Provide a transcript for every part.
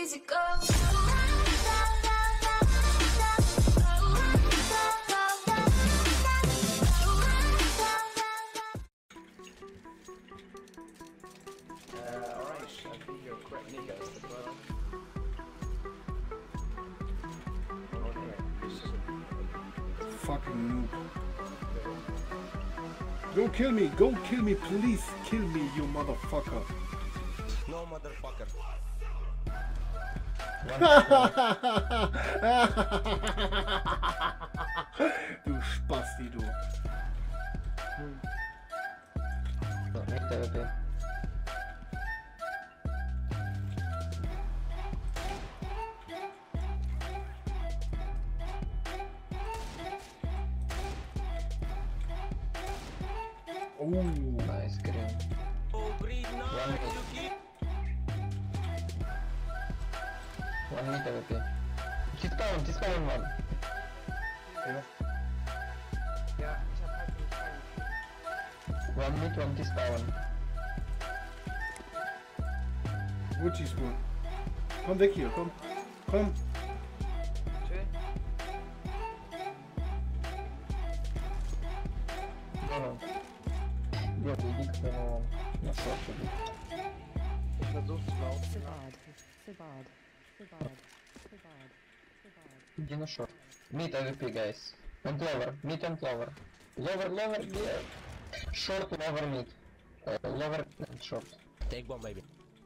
easy go. Orange, I think you're correct, Nico. Fucking noob. Don't kill me, don't kill me, please kill me, you motherfucker. No motherfucker. Du Spasti, du. Oh, Nice, green. Oh, green, no, One you keep. 1 meter, okay. Just spawn one. Ja, ich hab halt den Schein. 1 mid, 1 spawn. Multispoon. Komm weg hier, komm. Komm. Chill. No. Ja, die liegt no. Na so, Ich versuch's zu laufen. Иди на шорт. Mid AWP, guys. And lower. Mid and lower. Lower, yeah. Short, lower, mid. Lower and short. Take one, baby.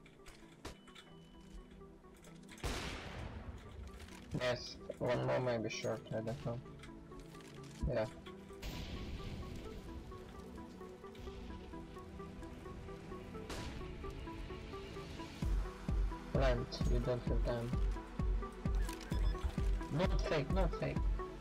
Yes. One more maybe short, I don't know. Yeah. Plant, you don't have time. Not fake, not fake.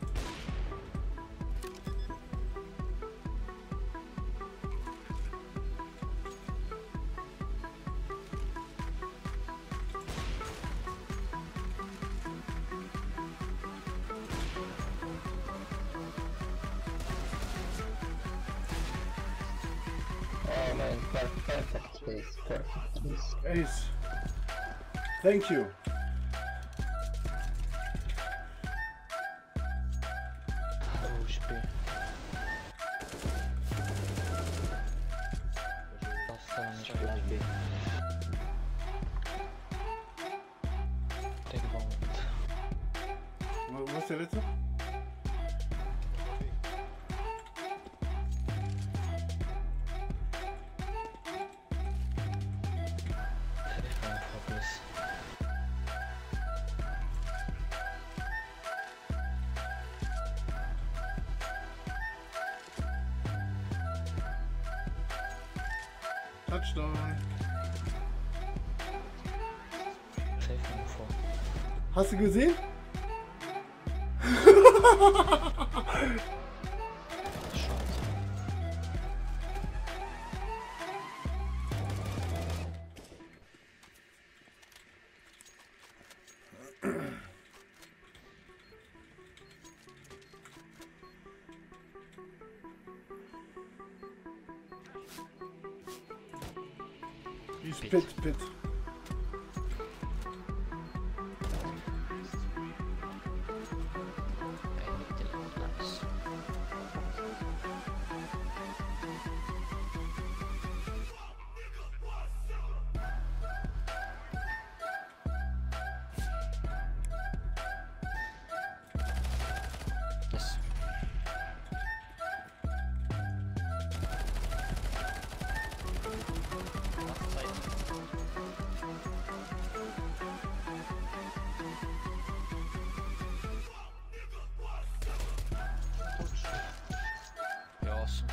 Oh man, perfect space, perfect space. Ace. Thank you. Хороший пи. Take a moment. Was ist der letzte? Telephone focus. Touchdown. Telephone for. Hast du gesehen? Shot. He's Pit. pit. Nice. Yes. You're awesome.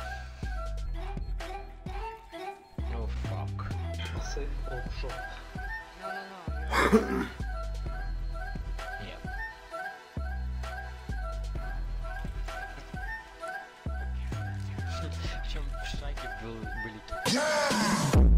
Oh fuck. Safe Option. Yeah. Чем шаги были.